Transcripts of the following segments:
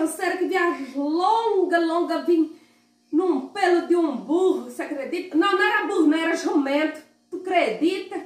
canseira que viaja longa, vim num pelo de um burro, você acredita? Não, não era burro, não era jumento. Tu acredita?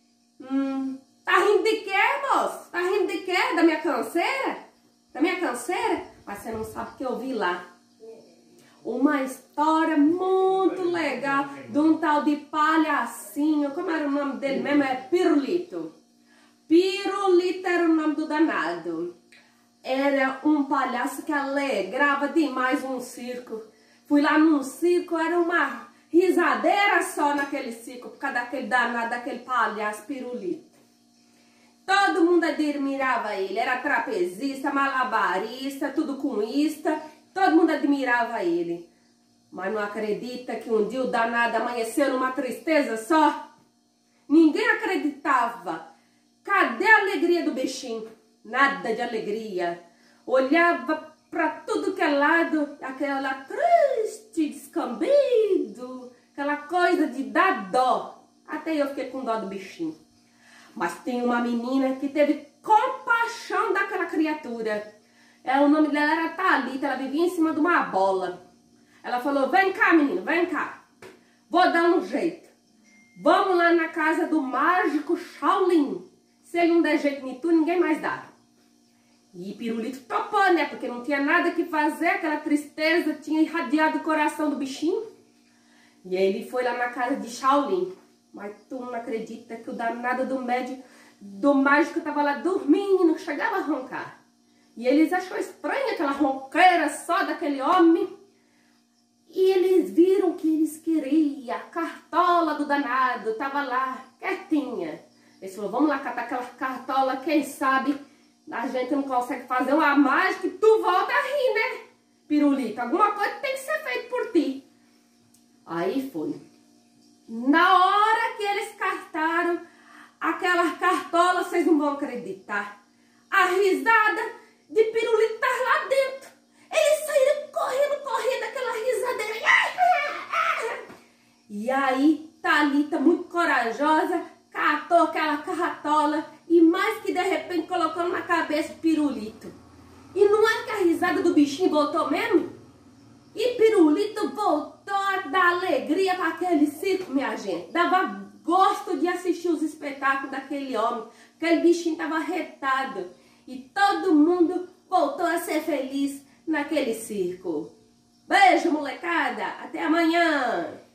Tá rindo de quê, moço? Tá rindo de quê? Da minha canseira? Da minha canseira? Mas você não sabe o que eu vi lá. Uma história muito legal de um tal de palhacinho. Como era o nome dele mesmo? É Pirulito. Pirulito era o nome do danado. Era um palhaço que alegrava demais um circo. Fui lá num circo, era uma risadeira só naquele circo, por causa daquele danado, daquele palhaço Pirulito. Todo mundo admirava ele, era trapezista, malabarista, tudo com ista, todo mundo admirava ele. Mas não acredita que um dia o danado amanheceu numa tristeza só? Ninguém acreditava. Cadê a alegria do bichinho? Nada de alegria. Olhava para tudo que é lado, aquela triste, descambido, aquela coisa de dar dó. Até eu fiquei com dó do bichinho. Mas tem uma menina que teve compaixão daquela criatura. O nome dela era Thalita, ela vivia em cima de uma bola. Ela falou, vem cá menino, vem cá. Vou dar um jeito. Vamos lá na casa do mágico Shaolin. Se ele não der jeito em tu, ninguém mais dá. E Pirulito topou, né? Porque não tinha nada que fazer, aquela tristeza tinha irradiado o coração do bichinho. E aí ele foi lá na casa de Shaolin. Mas tu não acredita que o danado do mágico tava lá dormindo, não chegava a roncar. E eles achou estranha aquela ronqueira só daquele homem. E eles viram que eles queriam. A cartola do danado tava lá, quietinha. Eles falaram, vamos lá catar aquela cartola, quem sabe a gente não consegue fazer uma mágica e tu volta a rir, né? Pirulito, alguma coisa tem que ser feita por ti. Aí foi. Na hora que eles cartaram aquela cartola, vocês não vão acreditar. A risada de Pirulito tá lá dentro. Eles saíram correndo, aquela risadeira. E aí, Thalita, muito corajosa, catou aquela cartola e mais que de repente colocou na cabeça Pirulito. E não é que a risada do bichinho voltou mesmo? E Pirulito voltou a dar alegria para aquele circo, minha gente. Dava gosto de assistir os espetáculos daquele homem. Aquele bichinho estava retado. E todo mundo voltou a ser feliz naquele circo. Beijo, molecada. Até amanhã.